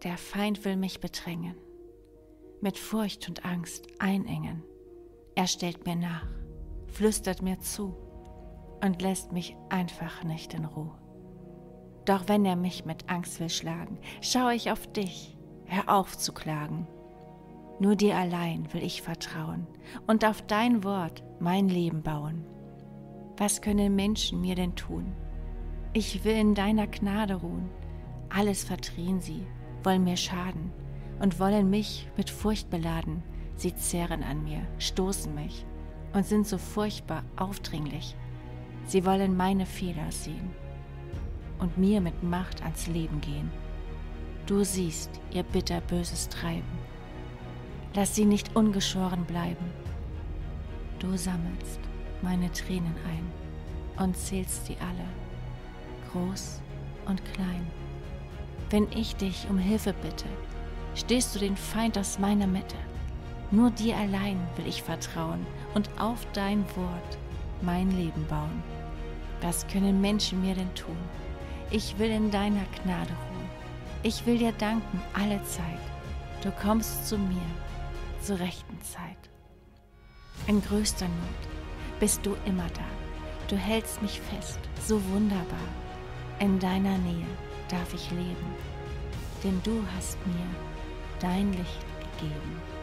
Der Feind will mich bedrängen, mit Furcht und Angst einengen. Er stellt mir nach, flüstert mir zu und lässt mich einfach nicht in Ruhe. Doch wenn er mich mit Angst will schlagen, schaue ich auf dich, hör auf zu klagen. Nur dir allein will ich vertrauen und auf dein Wort mein Leben bauen. Was können Menschen mir denn tun? Ich will in deiner Gnade ruhen. Alles verdrehen sie, wollen mir schaden und wollen mich mit Furcht beladen. Sie zehren an mir, stoßen mich und sind so furchtbar aufdringlich. Sie wollen meine Fehler sehen und mir mit Macht ans Leben gehen. Du siehst ihr bitterböses Treiben. Lass sie nicht ungeschoren bleiben. Du sammelst meine Tränen ein und zählst sie alle, groß und klein. Wenn ich dich um Hilfe bitte, stehst du den Feind aus meiner Mitte. Nur dir allein will ich vertrauen und auf dein Wort mein Leben bauen. Was können Menschen mir denn tun? Ich will in deiner Gnade ruhen. Ich will dir danken alle Zeit. Du kommst zu mir zur rechten Zeit. In größter Not bist du immer da. Du hältst mich fest, so wunderbar. In deiner Nähe darf ich leben, denn du hast mir dein Licht gegeben.